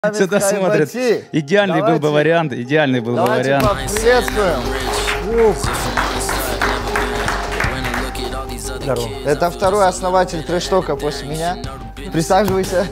Сюда смотрят. Идеальный был бы вариант. Идеальный был бы вариант. Приветствуем. Здорово. Это второй основатель трэш-тока после меня. Присаживайся.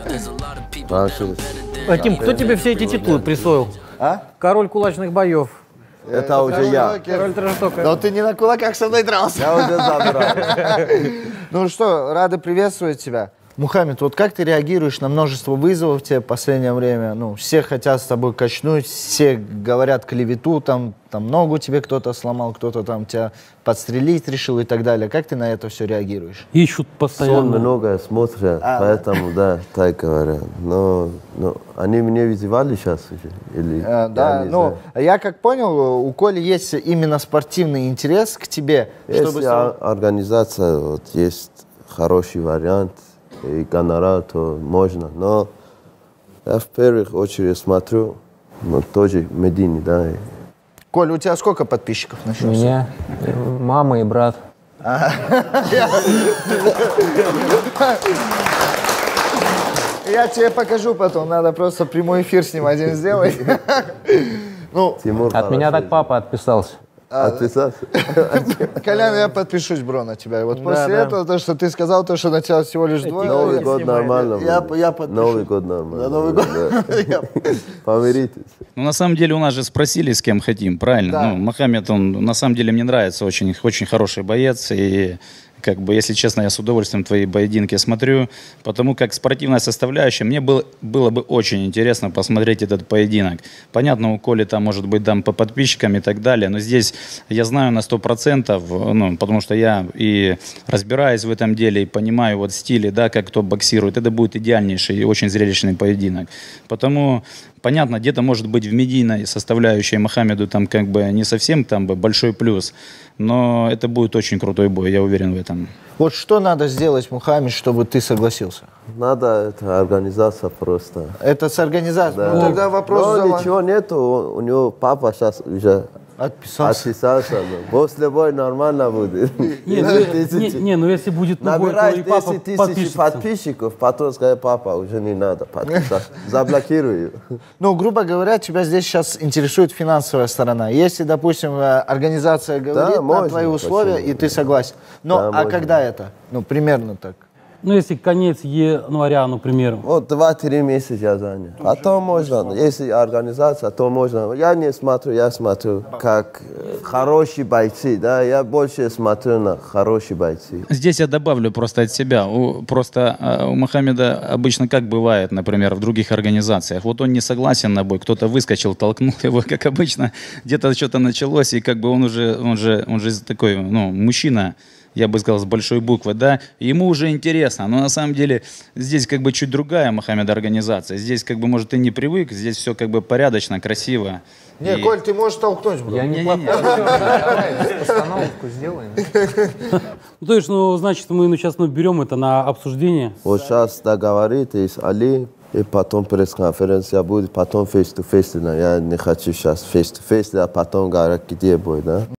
Тим, кто тебе все эти титулы присвоил? А? Король кулачных боев. Это уже я. Король трэш-тока. Но ты не на кулаках со мной дрался. Я уже забрал. Ну что, рады приветствовать тебя. Мухаммед, вот как ты реагируешь на множество вызовов тебе в последнее время? Ну, все хотят с тобой качнуть, все говорят клевету, там ногу тебе кто-то сломал, кто-то там тебя подстрелить решил и так далее. Как ты на это все реагируешь? Ищут Сон постоянно. много смотрят, поэтому, да, так говорят. Но они меня вызывали сейчас уже? Или Да, ну, я как понял, у Коли есть именно спортивный интерес к тебе. Если организация, вот, есть хороший вариант, и гонорар, то можно. Но я в первую очередь смотрю, но тоже Медини, да. Коль, у тебя сколько подписчиков У началось? меня мама и брат. Я тебе покажу потом, надо просто прямой эфир с ним один сделать. Ну, Тимур От меня так папа отписался. Отписался? Колян, я подпишусь, бро, на тебя. И вот после да. этого, то, что ты сказал, то, что на тебя всего лишь двое. Новый год нормально Я будет. подпишу. Новый год нормально. На Новый год. Да. Помиритесь. Ну, на самом деле, у нас же спросили, с кем хотим, правильно? Да. Ну, Мохаммед, он, на самом деле, мне нравится, очень, очень хороший боец. И, как бы, если честно, я с удовольствием твои поединки смотрю. Потому как спортивная составляющая, мне было бы очень интересно посмотреть этот поединок. Понятно, у Коли там, может быть, там по подписчикам и так далее. Но здесь я знаю на 100%, ну, потому что я и разбираюсь в этом деле, и понимаю вот стили, да, как кто боксирует. Это будет идеальнейший и очень зрелищный поединок. Потому... Понятно, где-то, может быть, в медийной составляющей Мохаммеду там как бы не совсем там бы большой плюс, но это будет очень крутой бой, я уверен в этом. Вот что надо сделать, Мухаммед, чтобы ты согласился? Надо, это организация просто. Это с организацией. Да. Ну, тогда вопрос Но задавай. ничего нету, у него папа сейчас уже Отписался. отписался. Но после боя нормально будет. Ну если будет бой, то и Набирай папа 10 тысяч подпишется. подписчиков, потом скажи, папа, уже не надо подписаться. Заблокирую. Ну, грубо говоря, тебя здесь сейчас интересует финансовая сторона. Если, допустим, организация говорит на можно, твои условия, почему? и ты согласен. Но, Да, а можно. когда это? Ну, примерно так. Ну если конец января, например. Вот 2-3 месяца я занял. Потом можно, если организация, то можно. Я не смотрю, я смотрю как хорошие бойцы, да, я больше смотрю на хорошие бойцы. Здесь я добавлю просто от себя. У Мохаммеда обычно как бывает, например, в других организациях. Вот он не согласен на бой, кто-то выскочил, толкнул его, как обычно, где-то что-то началось, и как бы он же такой, ну, мужчина, я бы сказал, с большой буквы, да, ему уже интересно, но на самом деле здесь как бы чуть другая Мохаммеда организация, здесь как бы, может, ты не привык, здесь все как бы порядочно, красиво. Не, Коль, ты можешь толкнуть, бро. Я не давай постановку сделаем. То есть, значит, мы сейчас берем это на обсуждение. Вот сейчас договоритесь, Али, и потом пресс-конференция будет, потом face-to-face. Я не хочу сейчас face-to-face, а потом говорить, где бой, да?